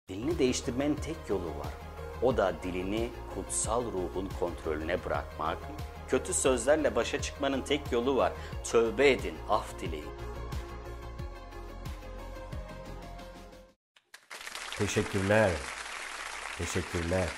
Dilini değiştirmenin tek yolu var. O da dilini kutsal ruhun kontrolüne bırakmak. Kötü sözlerle başa çıkmanın tek yolu var. Tövbe edin, af dileyin. Teşekkürler. Teşekkürler.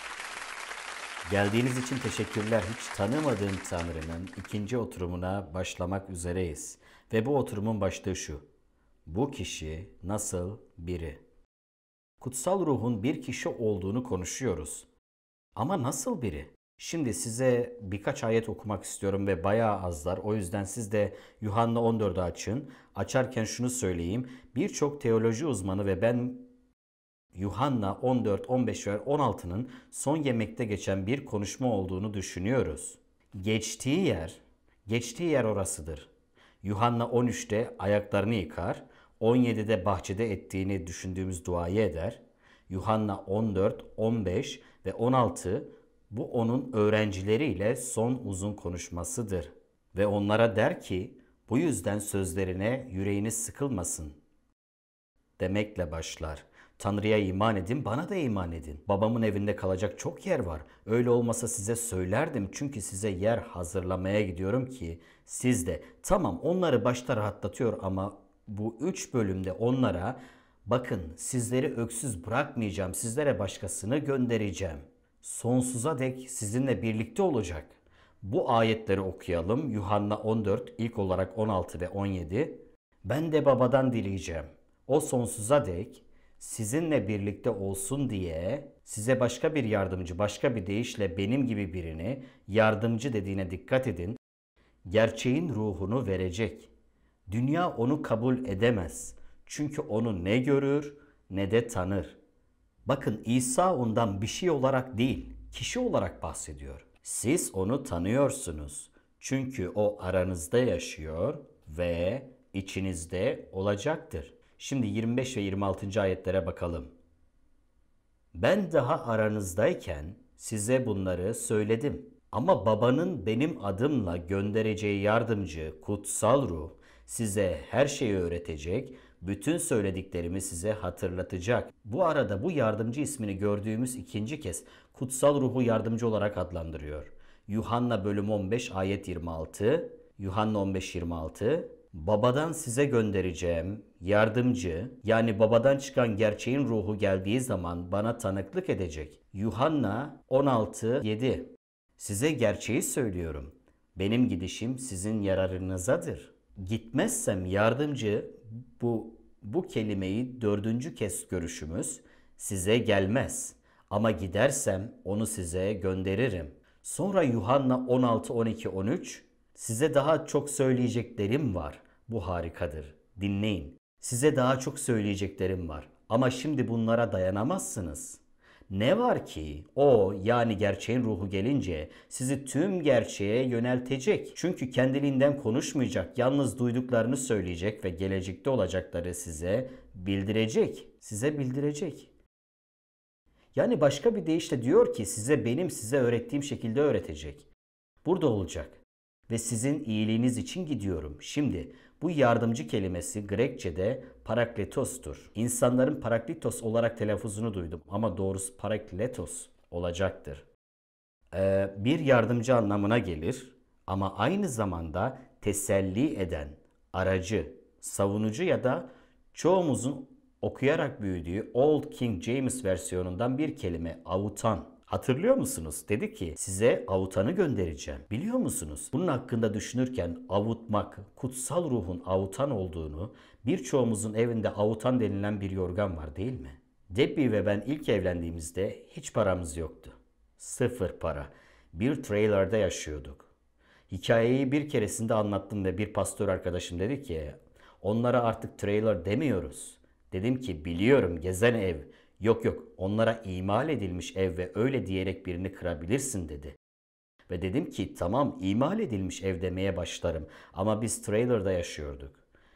Geldiğiniz için teşekkürler. Hiç tanımadığım Tanrı'nın ikinci oturumuna başlamak üzereyiz. Ve bu oturumun başlığı şu: bu kişi nasıl biri? Kutsal ruhun bir kişi olduğunu konuşuyoruz. Ama nasıl biri? Şimdi size birkaç ayet okumak istiyorum ve bayağı azlar. O yüzden siz de Yuhanna 14'ü açın. Açarken şunu söyleyeyim. Birçok teoloji uzmanı ve ben Yuhanna 14, 15 ve 16'nın son yemekte geçen bir konuşma olduğunu düşünüyoruz. Geçtiği yer orasıdır. Yuhanna 13'te ayaklarını yıkar, 17'de bahçede ettiğini düşündüğümüz duayı eder. Yuhanna 14, 15 ve 16 bu onun öğrencileriyle son uzun konuşmasıdır. Ve onlara der ki, bu yüzden sözlerine yüreğiniz sıkılmasın demekle başlar. Tanrı'ya iman edin, bana da iman edin. Babamın evinde kalacak çok yer var. Öyle olmasa size söylerdim, çünkü size yer hazırlamaya gidiyorum ki siz de. Tamam, onları başta rahatlatıyor ama bu 3 bölümde onlara bakın sizleri öksüz bırakmayacağım, sizlere başkasını göndereceğim. Sonsuza dek sizinle birlikte olacak. Bu ayetleri okuyalım. Yuhanna 14, ilk olarak 16 ve 17. Ben de babadan dileyeceğim. O sonsuza dek sizinle birlikte olsun diye size başka bir yardımcı, başka bir deyişle benim gibi birini, yardımcı dediğine dikkat edin, gerçeğin ruhunu verecek. Dünya onu kabul edemez. Çünkü onu ne görür ne de tanır. Bakın, İsa ondan bir şey olarak değil, kişi olarak bahsediyor. Siz onu tanıyorsunuz. Çünkü o aranızda yaşıyor ve içinizde olacaktır. Şimdi 25 ve 26. ayetlere bakalım. Ben daha aranızdayken size bunları söyledim. Ama babanın benim adımla göndereceği yardımcı, kutsal ruh size her şeyi öğretecek, bütün söylediklerimi size hatırlatacak. Bu arada bu yardımcı ismini gördüğümüz ikinci kez kutsal ruhu yardımcı olarak adlandırıyor. Yuhanna bölüm 15 ayet 26, Yuhanna 15-26, babadan size göndereceğim yardımcı, yani babadan çıkan gerçeğin ruhu geldiği zaman bana tanıklık edecek. Yuhanna 16-7, size gerçeği söylüyorum. Benim gidişim sizin yararınızadır. Gitmezsem yardımcı, bu kelimeyi 4. kez görüşümüz, size gelmez. Ama gidersem onu size gönderirim. Sonra Yuhanna 16, 12, 13, size daha çok söyleyeceklerim var. Bu harikadır. Dinleyin. Size daha çok söyleyeceklerim var. Ama şimdi bunlara dayanamazsınız. Ne var ki o, yani gerçeğin ruhu gelince sizi tüm gerçeğe yöneltecek. Çünkü kendiliğinden konuşmayacak, yalnız duyduklarını söyleyecek ve gelecekte olacakları size bildirecek. Size bildirecek. Yani başka bir deyişle diyor ki size benim size öğrettiğim şekilde öğretecek. Burada olacak. Ve sizin iyiliğiniz için gidiyorum. Şimdi bu yardımcı kelimesi Grekçe'de parakletos'tur. İnsanların parakletos olarak telaffuzunu duydum ama doğrusu parakletos olacaktır. Bir yardımcı anlamına gelir ama aynı zamanda teselli eden, aracı, savunucu ya da çoğumuzun okuyarak büyüdüğü Old King James versiyonundan bir kelime, avutan. Hatırlıyor musunuz? Dedi ki size avutanı göndereceğim. Biliyor musunuz? Bunun hakkında düşünürken avutmak, kutsal ruhun avutan olduğunu, birçoğumuzun evinde avutan denilen bir yorgan var değil mi? Debbie ve ben ilk evlendiğimizde hiç paramız yoktu. Sıfır para. Bir trailer'da yaşıyorduk. Hikayeyi bir keresinde anlattım ve bir pastör arkadaşım dedi ki onlara artık trailer demiyoruz. Dedim ki biliyorum, gezen ev. Yok onlara imal edilmiş ev ve öyle diyerek birini kırabilirsin dedi. Ve dedim ki tamam, imal edilmiş ev demeye başlarım ama biz trailer'da yaşıyorduk.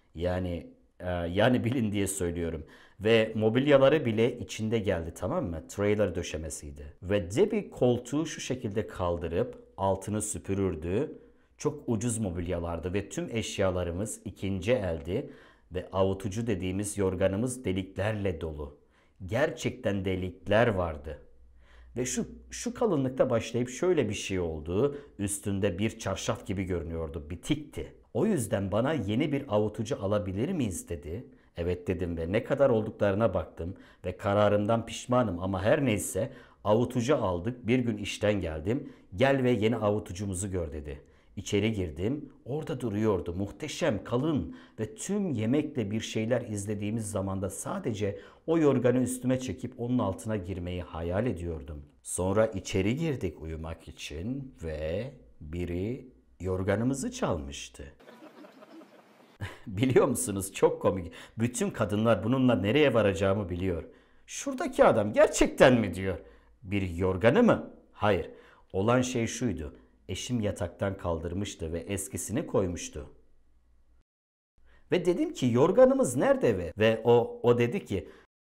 Yani bilin diye söylüyorum. Ve mobilyaları bile içinde geldi, tamam mı? Trailer döşemesiydi. Ve Debbie koltuğu şu şekilde kaldırıp altını süpürürdü. Çok ucuz mobilyalardı ve tüm eşyalarımız ikinci eldi ve avutucu dediğimiz yorganımız deliklerle dolu. Gerçekten delikler vardı. Ve şu kalınlıkta başlayıp şöyle bir şey oldu. Üstünde bir çarşaf gibi görünüyordu. Bitikti. O yüzden bana yeni bir avutucu alabilir miyiz dedi. Evet dedim ve ne kadar olduklarına baktım ve kararımdan pişmanım ama her neyse avutucu aldık. Bir gün işten geldim. Gel ve yeni avutucumuzu gör dedi. İçeri girdim. Orada duruyordu. Muhteşem, kalın ve tüm yemekle bir şeyler izlediğimiz zamanda sadece o yorganı üstüme çekip onun altına girmeyi hayal ediyordum. Sonra içeri girdik uyumak için ve biri yorganımızı çalmıştı. Biliyor musunuz? Çok komik. Bütün kadınlar bununla nereye varacağımı biliyor. Şuradaki adam gerçekten mi diyor. Bir yorganı mı? Hayır. Olan şey şuydu. Eşim yataktan kaldırmıştı ve eskisini koymuştu. Ve dedim ki yorganımız nerede? Ve o dedi ki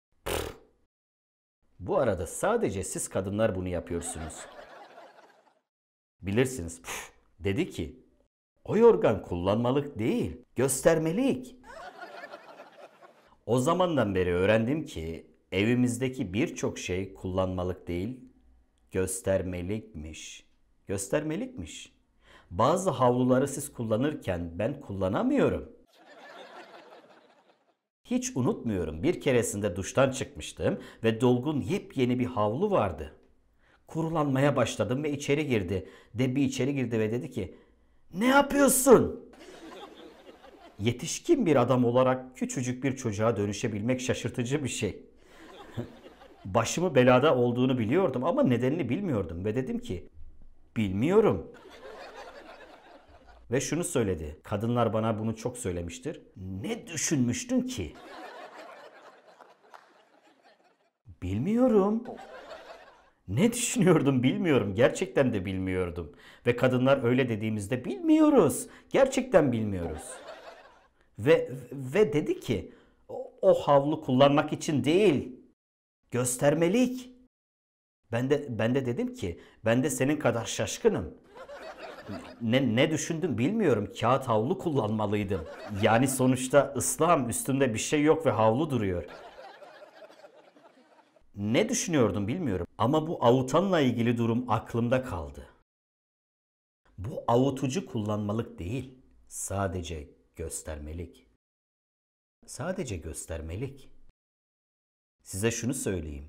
bu arada sadece siz kadınlar bunu yapıyorsunuz. Bilirsiniz. Dedi ki o yorgan kullanmalık değil, göstermelik. O zamandan beri öğrendim ki evimizdeki birçok şey kullanmalık değil, göstermelikmiş. Göstermelikmiş. Bazı havluları siz kullanırken ben kullanamıyorum. Hiç unutmuyorum. Bir keresinde duştan çıkmıştım ve dolgun yepyeni bir havlu vardı. Kurulanmaya başladım ve içeri girdi. Debbie içeri girdi ve dedi ki ne yapıyorsun? Yetişkin bir adam olarak küçücük bir çocuğa dönüşebilmek şaşırtıcı bir şey. Başımı belada olduğunu biliyordum ama nedenini bilmiyordum ve dedim ki bilmiyorum. Ve şunu söyledi. Kadınlar bana bunu çok söylemiştir. Ne düşünmüştün ki? Bilmiyorum. Ne düşünüyordum bilmiyorum. Gerçekten de bilmiyordum. Ve kadınlar öyle dediğimizde bilmiyoruz. Gerçekten bilmiyoruz. Ve dedi ki o havlu kullanmak için değil. Göstermelik. Ben de dedim ki ben de senin kadar şaşkınım. Ne düşündüm bilmiyorum. Kağıt havlu kullanmalıydım. Yani sonuçta ıslahım, üstümde bir şey yok ve havlu duruyor. Ne düşünüyordum bilmiyorum. Ama bu avutanla ilgili durum aklımda kaldı. Bu avutucu kullanmalık değil. Sadece göstermelik. Sadece göstermelik. Size şunu söyleyeyim.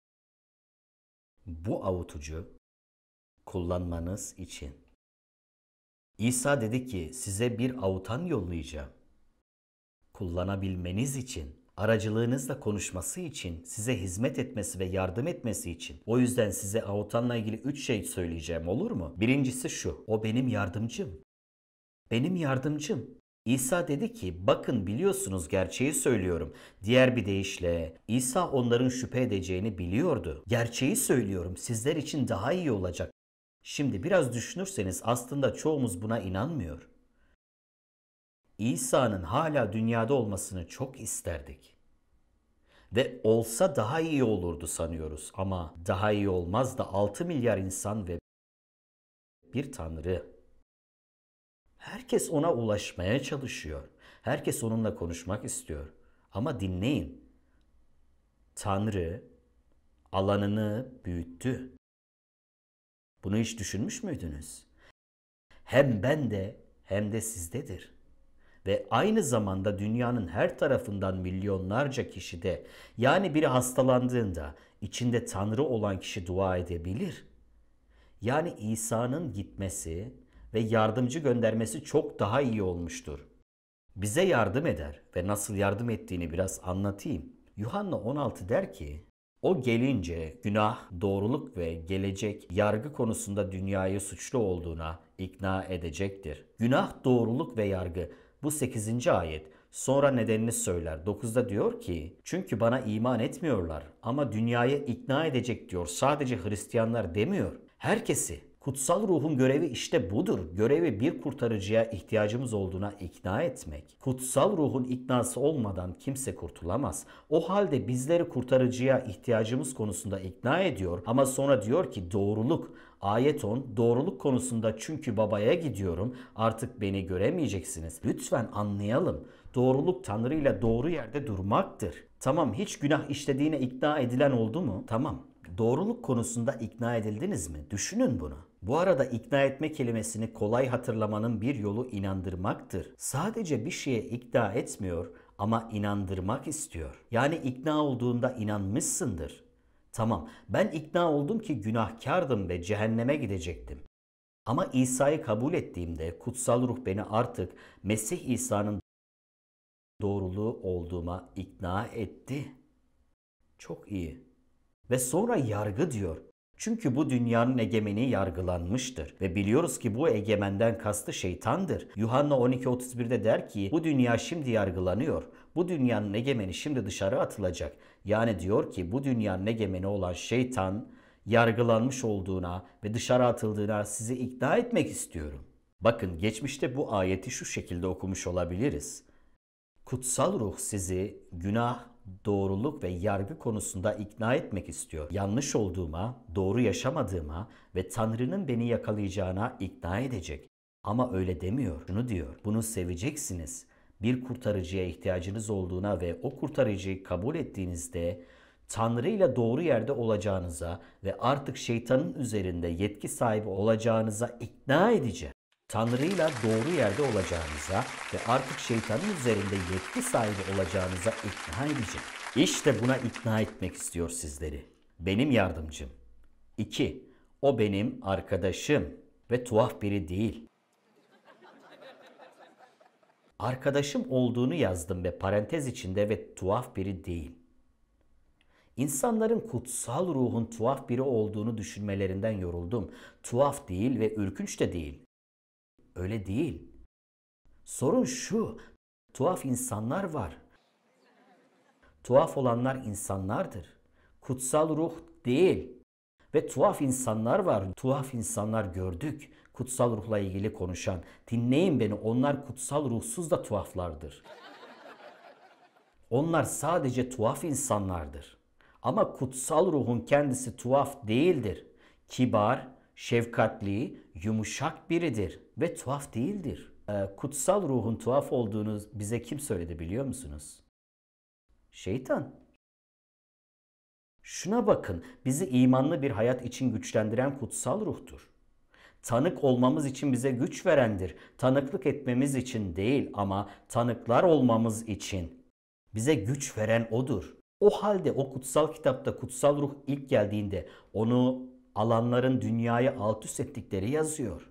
Bu avutucu kullanmanız için. İsa dedi ki size bir avutan yollayacağım. Kullanabilmeniz için, aracılığınızla konuşması için, size hizmet etmesi ve yardım etmesi için. O yüzden size avutanla ilgili 3 şey söyleyeceğim, olur mu? Birincisi şu, o benim yardımcım. Benim yardımcım. İsa dedi ki bakın biliyorsunuz gerçeği söylüyorum. Diğer bir deyişle İsa onların şüphe edeceğini biliyordu. Gerçeği söylüyorum sizler için daha iyi olacak. Şimdi biraz düşünürseniz aslında çoğumuz buna inanmıyor. İsa'nın hala dünyada olmasını çok isterdik. Ve olsa daha iyi olurdu sanıyoruz ama daha iyi olmaz da 6 milyar insan ve bir Tanrı. Herkes ona ulaşmaya çalışıyor. Herkes onunla konuşmak istiyor. Ama dinleyin. Tanrı alanını büyüttü. Bunu hiç düşünmüş müydünüz? Hem bende hem de sizdedir. Ve aynı zamanda dünyanın her tarafından milyonlarca kişi de yani biri hastalandığında içinde Tanrı olan kişi dua edebilir. Yani İsa'nın gitmesi ve yardımcı göndermesi çok daha iyi olmuştur. Bize yardım eder ve nasıl yardım ettiğini biraz anlatayım. Yuhanna 16 der ki, o gelince günah, doğruluk ve gelecek yargı konusunda dünyayı suçlu olduğuna ikna edecektir. Günah, doğruluk ve yargı bu 8. ayet. Sonra nedenini söyler. 9'da diyor ki, çünkü bana iman etmiyorlar ama dünyayı ikna edecek diyor. Sadece Hristiyanlar demiyor. Herkesi Kutsal ruhun görevi işte budur. Görevi bir kurtarıcıya ihtiyacımız olduğuna ikna etmek. Kutsal ruhun iknası olmadan kimse kurtulamaz. O halde bizleri kurtarıcıya ihtiyacımız konusunda ikna ediyor ama sonra diyor ki doğruluk. Ayet 10, doğruluk konusunda çünkü babaya gidiyorum artık beni göremeyeceksiniz. Lütfen anlayalım. Doğruluk Tanrı ile doğru yerde durmaktır. Tamam, hiç günah işlediğine ikna edilen oldu mu? Tamam. Doğruluk konusunda ikna edildiniz mi? Düşünün bunu. Bu arada ikna etme kelimesini kolay hatırlamanın bir yolu inandırmaktır. Sadece bir şeye ikna etmiyor ama inandırmak istiyor. Yani ikna olduğunda inanmışsındır. Tamam, ben ikna oldum ki günahkardım ve cehenneme gidecektim. Ama İsa'yı kabul ettiğimde kutsal ruh beni artık Mesih İsa'nın doğruluğu olduğuma ikna etti. Çok iyi. Ve sonra yargı diyor. Çünkü bu dünyanın egemeni yargılanmıştır. Ve biliyoruz ki bu egemenden kastı şeytandır. Yuhanna 12:31'de der ki bu dünya şimdi yargılanıyor. Bu dünyanın egemeni şimdi dışarı atılacak. Yani diyor ki bu dünyanın egemeni olan şeytan yargılanmış olduğuna ve dışarı atıldığına sizi ikna etmek istiyorum. Bakın geçmişte bu ayeti şu şekilde okumuş olabiliriz. Kutsal ruh sizi günah, doğruluk ve yargı konusunda ikna etmek istiyor. Yanlış olduğuma, doğru yaşamadığıma ve Tanrı'nın beni yakalayacağına ikna edecek. Ama öyle demiyor. Şunu diyor. Bunu seveceksiniz. Bir kurtarıcıya ihtiyacınız olduğuna ve o kurtarıcıyı kabul ettiğinizde Tanrı ile doğru yerde olacağınıza ve artık şeytanın üzerinde yetki sahibi olacağınıza ikna edecek. Tanrı'yla doğru yerde olacağınıza ve artık şeytanın üzerinde yetki sahibi olacağınıza ikna edecek. İşte buna ikna etmek istiyor sizleri. Benim yardımcım. 2. O benim arkadaşım ve tuhaf biri değil. Arkadaşım olduğunu yazdım ve parantez içinde ve tuhaf biri değil. İnsanların kutsal ruhun tuhaf biri olduğunu düşünmelerinden yoruldum. Tuhaf değil ve ürkünç de değil. Öyle değil. Sorun şu, tuhaf insanlar var. Tuhaf olanlar insanlardır. Kutsal ruh değil. Ve tuhaf insanlar var. Tuhaf insanlar gördük. Kutsal ruhla ilgili konuşan. Dinleyin beni, onlar kutsal ruhsuz da tuhaflardır. Onlar sadece tuhaf insanlardır. Ama kutsal ruhun kendisi tuhaf değildir. Kibar, şefkatli, yumuşak biridir ve tuhaf değildir. Kutsal ruhun tuhaf olduğunu bize kim söyledi biliyor musunuz? Şeytan. Şuna bakın, bizi imanlı bir hayat için güçlendiren kutsal ruhtur. Tanık olmamız için bize güç verendir. Tanıklık etmemiz için değil ama tanıklar olmamız için. Bize güç veren odur. O halde o kutsal kitapta kutsal ruh ilk geldiğinde onu alanların dünyayı alt üst ettikleri yazıyor.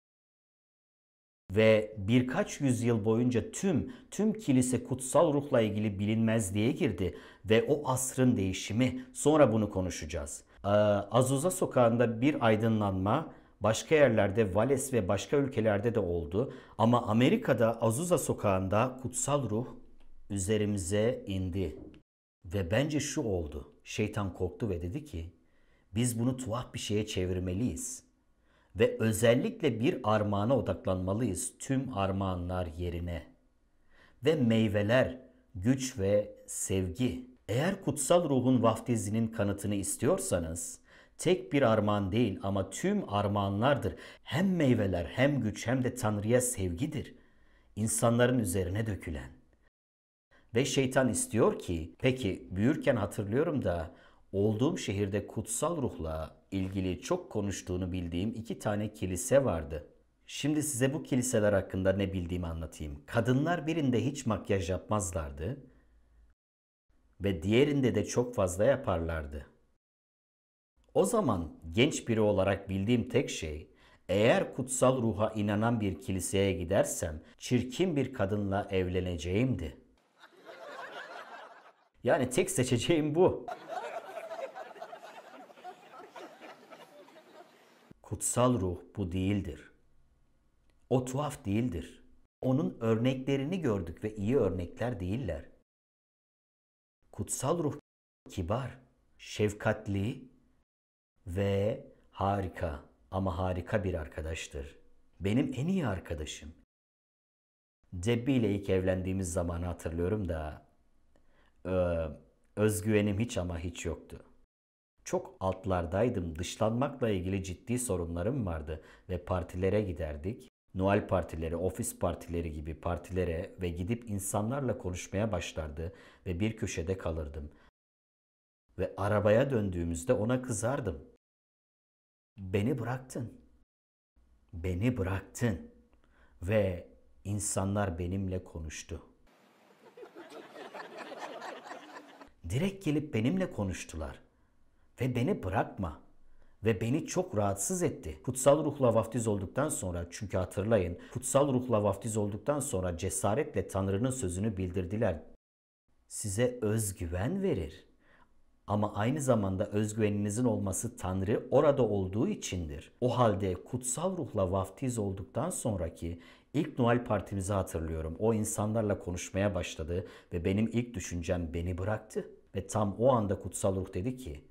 Ve birkaç yüzyıl boyunca tüm kilise kutsal ruhla ilgili bilinmezliğe girdi ve o asrın değişimi, sonra bunu konuşacağız. Azusa sokağında bir aydınlanma başka yerlerde, Vales ve başka ülkelerde de oldu. Ama Amerika'da Azusa sokağında kutsal ruh üzerimize indi. Ve bence şu oldu. Şeytan korktu ve dedi ki biz bunu tuhaf bir şeye çevirmeliyiz. Ve özellikle bir armağana odaklanmalıyız tüm armağanlar yerine. Ve meyveler, güç ve sevgi. Eğer kutsal ruhun vaftizinin kanıtını istiyorsanız tek bir armağan değil ama tüm armağanlardır. Hem meyveler hem güç hem de Tanrı'ya sevgidir. İnsanların üzerine dökülen. Ve şeytan istiyor ki, peki büyürken hatırlıyorum da olduğum şehirde kutsal ruhla ilgili çok konuştuğunu bildiğim 2 tane kilise vardı. Şimdi size bu kiliseler hakkında ne bildiğimi anlatayım. Kadınlar birinde hiç makyaj yapmazlardı ve diğerinde de çok fazla yaparlardı. O zaman genç biri olarak bildiğim tek şey, eğer kutsal ruha inanan bir kiliseye gidersem çirkin bir kadınla evleneceğimdi. Yani tek seçeceğim bu. Kutsal ruh bu değildir. O tuhaf değildir. Onun örneklerini gördük ve iyi örnekler değiller. Kutsal ruh kibar, şefkatli ve harika. ama harika bir arkadaştır. Benim en iyi arkadaşım. Debbie ile ilk evlendiğimiz zamanı hatırlıyorum da özgüvenim hiç ama hiç yoktu. Çok altlardaydım. Dışlanmakla ilgili ciddi sorunlarım vardı ve partilere giderdik. Noel partileri, ofis partileri gibi partilere ve gidip insanlarla konuşmaya başlardı ve bir köşede kalırdım. Ve arabaya döndüğümüzde ona kızardım. Beni bıraktın. Beni bıraktın. Ve insanlar benimle konuştu. Direkt gelip benimle konuştular. Ve beni bırakma. Ve beni çok rahatsız etti. Kutsal ruhla vaftiz olduktan sonra, çünkü hatırlayın, kutsal ruhla vaftiz olduktan sonra cesaretle Tanrı'nın sözünü bildirdiler. Size özgüven verir. Ama aynı zamanda özgüveninizin olması Tanrı orada olduğu içindir. O halde kutsal ruhla vaftiz olduktan sonraki ilk Noel partimizi hatırlıyorum. O insanlarla konuşmaya başladı ve benim ilk düşüncem beni bıraktı. Ve tam o anda kutsal ruh dedi ki,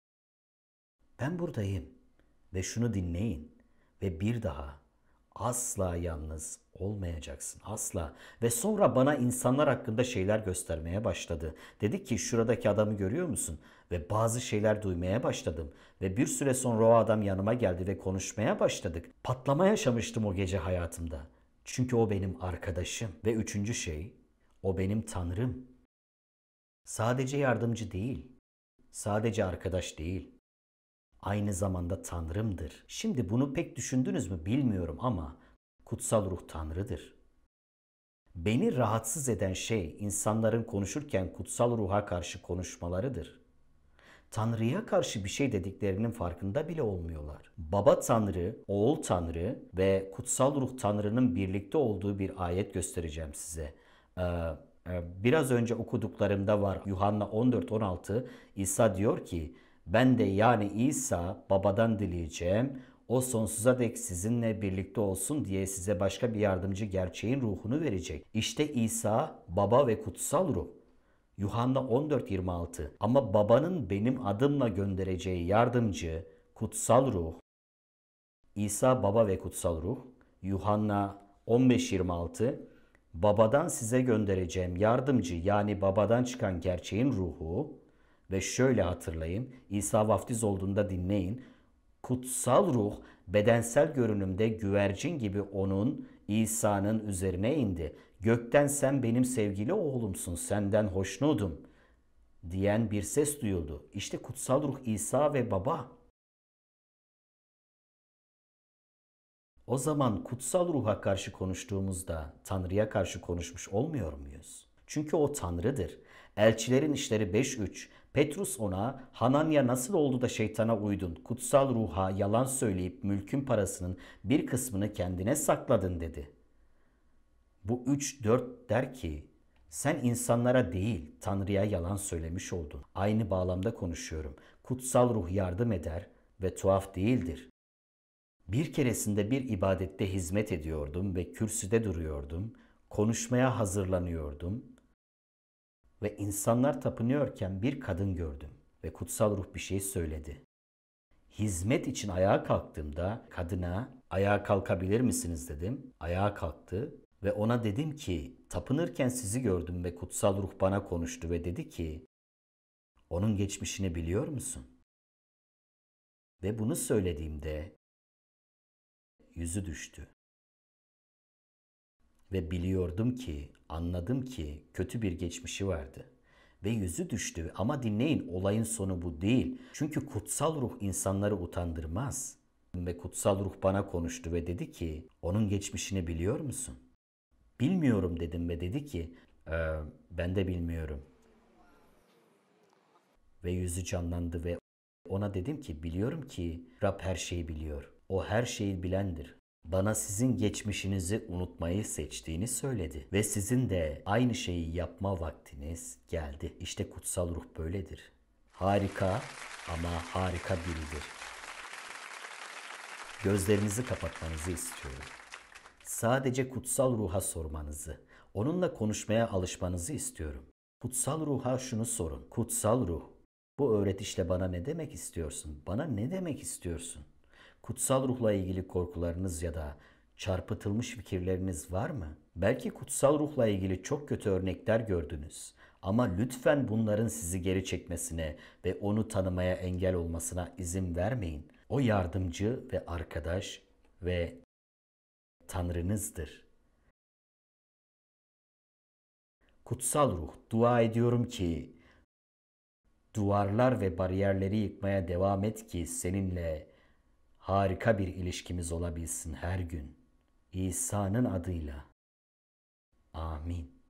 ben buradayım ve şunu dinleyin ve bir daha asla yalnız olmayacaksın, asla. Ve sonra bana insanlar hakkında şeyler göstermeye başladı. Dedi ki şuradaki adamı görüyor musun? Ve bazı şeyler duymaya başladım. Ve bir süre sonra o adam yanıma geldi ve konuşmaya başladık. Patlama yaşamıştım o gece hayatımda. Çünkü o benim arkadaşım. Ve üçüncü şey, o benim Tanrım. Sadece yardımcı değil, sadece arkadaş değil. Aynı zamanda Tanrımdır. Şimdi bunu pek düşündünüz mü bilmiyorum ama kutsal ruh Tanrı'dır. Beni rahatsız eden şey insanların konuşurken kutsal ruha karşı konuşmalarıdır. Tanrı'ya karşı bir şey dediklerinin farkında bile olmuyorlar. Baba Tanrı, Oğul Tanrı ve kutsal ruh Tanrı'nın birlikte olduğu bir ayet göstereceğim size. Biraz önce okuduklarımda var. Yuhanna 14-16 İsa diyor ki, ben de yani İsa babadan dileyeceğim. O sonsuza dek sizinle birlikte olsun diye size başka bir yardımcı gerçeğin ruhunu verecek. İşte İsa, baba ve kutsal ruh. Yuhanna 14-26 ama babanın benim adımla göndereceği yardımcı, kutsal ruh, İsa baba ve kutsal ruh. Yuhanna 15-26 babadan size göndereceğim yardımcı yani babadan çıkan gerçeğin ruhu. Ve şöyle hatırlayın, İsa vaftiz olduğunda dinleyin. Kutsal ruh bedensel görünümde güvercin gibi onun, İsa'nın üzerine indi. Gökten sen benim sevgili oğlumsun, senden hoşnudum diyen bir ses duyuldu. İşte kutsal ruh İsa ve baba. O zaman kutsal ruha karşı konuştuğumuzda Tanrı'ya karşı konuşmuş olmuyor muyuz? Çünkü o Tanrı'dır. Elçilerin İşleri 5.3 Petrus ona Hananya nasıl oldu da şeytana uydun, kutsal ruha yalan söyleyip mülkün parasının bir kısmını kendine sakladın dedi. Bu 3-4 der ki sen insanlara değil Tanrı'ya yalan söylemiş oldun. Aynı bağlamda konuşuyorum. Kutsal ruh yardım eder ve tuhaf değildir. Bir keresinde bir ibadette hizmet ediyordum ve kürsüde duruyordum. Konuşmaya hazırlanıyordum. Ve insanlar tapınıyorken bir kadın gördüm ve kutsal ruh bir şey söyledi. Hizmet için ayağa kalktığımda kadına ayağa kalkabilir misiniz dedim. Ayağa kalktı ve ona dedim ki tapınırken sizi gördüm ve kutsal ruh bana konuştu ve dedi ki onun geçmişini biliyor musun? Ve bunu söylediğimde yüzü düştü. Ve biliyordum ki, anladım ki kötü bir geçmişi vardı. Ve yüzü düştü ama dinleyin olayın sonu bu değil. Çünkü kutsal ruh insanları utandırmaz. Ve kutsal ruh bana konuştu ve dedi ki onun geçmişini biliyor musun? Bilmiyorum dedim ve dedi ki ben de bilmiyorum. Ve yüzü canlandı ve ona dedim ki biliyorum ki Rab her şeyi biliyor. O her şeyi bilendir. Bana sizin geçmişinizi unutmayı seçtiğini söyledi. Ve sizin de aynı şeyi yapma vaktiniz geldi. İşte kutsal ruh böyledir. Harika ama harika biridir. Gözlerinizi kapatmanızı istiyorum. Sadece kutsal ruha sormanızı, onunla konuşmaya alışmanızı istiyorum. Kutsal ruha şunu sorun. Kutsal ruh, bu öğretişle bana ne demek istiyorsun? Bana ne demek istiyorsun? kutsal ruhla ilgili korkularınız ya da çarpıtılmış fikirleriniz var mı? Belki kutsal ruhla ilgili çok kötü örnekler gördünüz. Ama lütfen bunların sizi geri çekmesine ve onu tanımaya engel olmasına izin vermeyin. O yardımcı ve arkadaş ve Tanrınızdır. Kutsal ruh, dua ediyorum ki duvarlar ve bariyerleri yıkmaya devam et ki seninle harika bir ilişkimiz olabilsin her gün. İsa'nın adıyla. Amin.